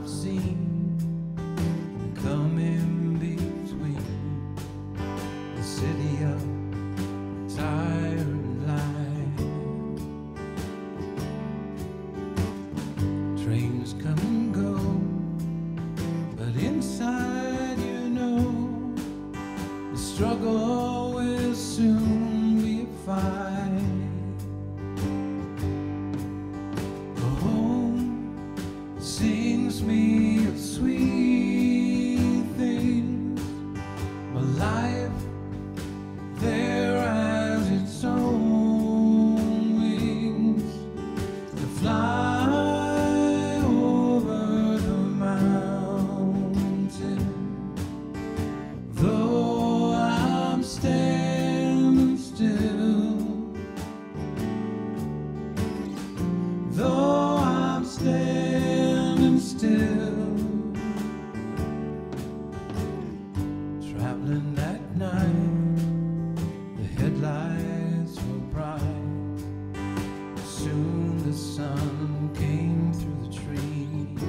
seen come in between the city of tired light. Trains come and go, but inside you know the struggle will soon be a fight. Sings me of sweet things. My life there has its own wings to fly over the mountain. Though I'm standing still, though I'm standing still, traveling at night, the headlights were bright. Soon the sun came through the trees.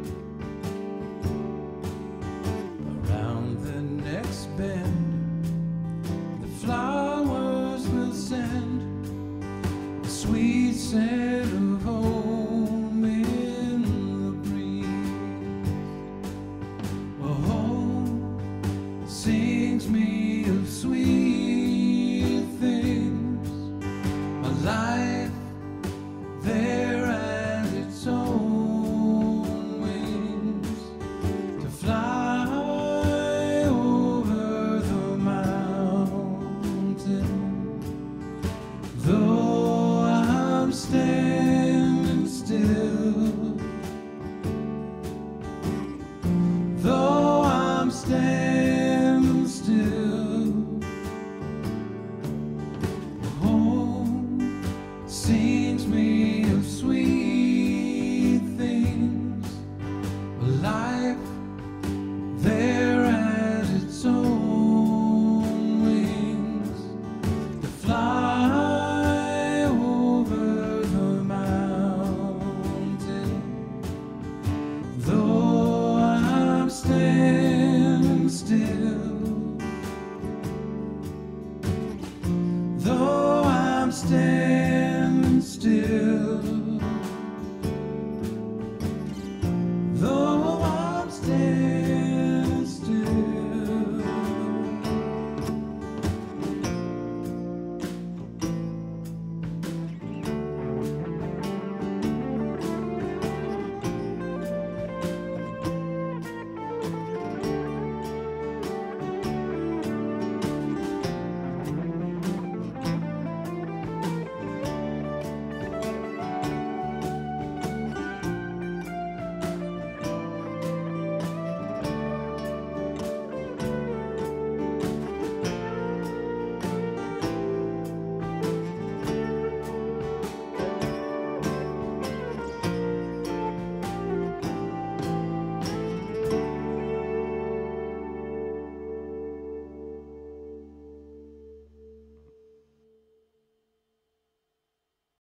Around the next bend, the flowers will send a sweet scent of home in the breeze. Home sings me of sweet things. My life there has its own wings to fly over the mountain. Though I'm standing still, though I'm standing